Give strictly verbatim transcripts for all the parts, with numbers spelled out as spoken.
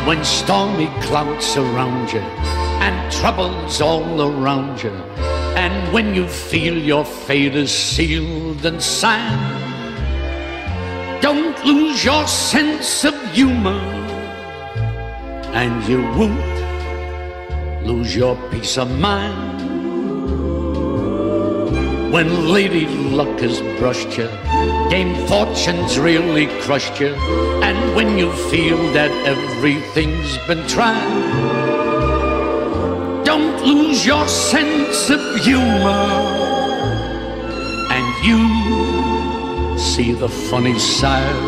When stormy clouds surround you and troubles all around you, and when you feel your fate is sealed and signed, don't lose your sense of humor, and you won't lose your peace of mind. When Lady Luck has brushed you, Dame Fortune's really crushed you, and when you feel that everything's been tried, don't lose your sense of humor, and you see the funny side.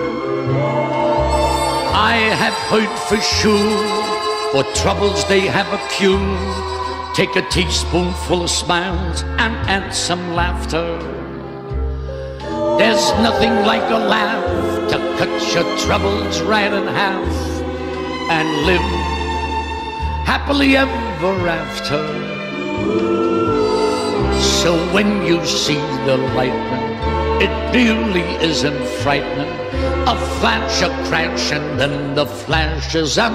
I have heard for sure, for troubles they have a cure. Take a teaspoonful of smiles and add some laughter. There's nothing like a laugh to cut your troubles right in half and live happily ever after. So when you see the lightning, it really isn't frightening. A flash, a crash, and then the flash is out.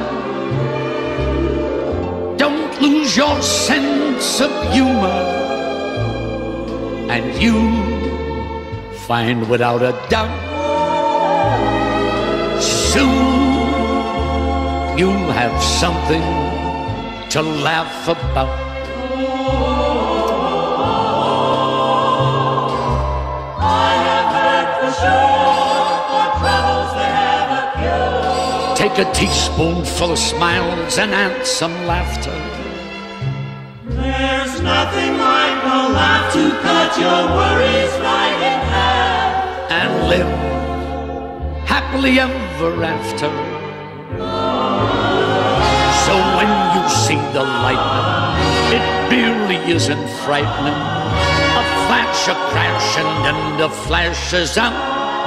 Don't lose your sense of humor, and you find without a doubt, soon you'll have something to laugh about. I have heard for sure, for troubles they have a cure. Take a teaspoonful of smiles and add some laughter. There's nothing like a laugh to cut your worries right in half and live happily ever after. So when you see the lightning, it really isn't frightening. A flash, a crash, and then the flash is out.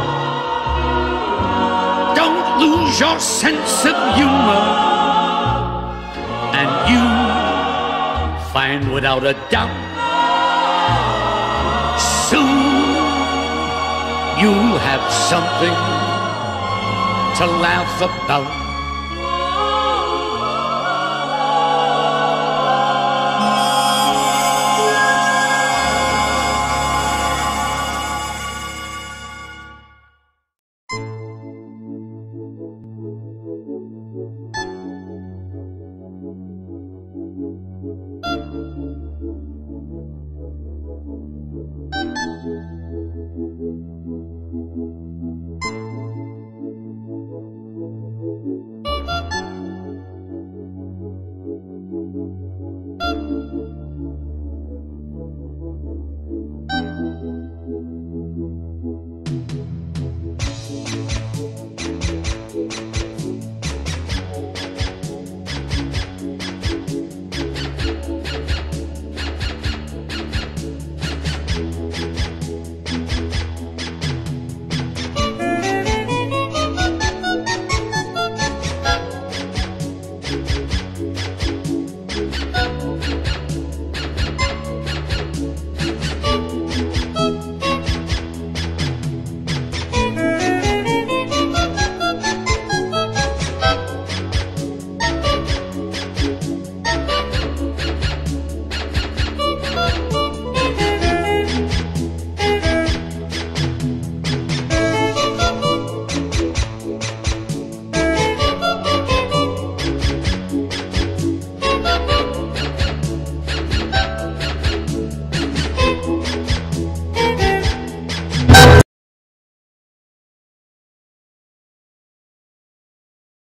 Don't lose your sense of humor, and you find without a doubt, soon you'll have something to laugh about.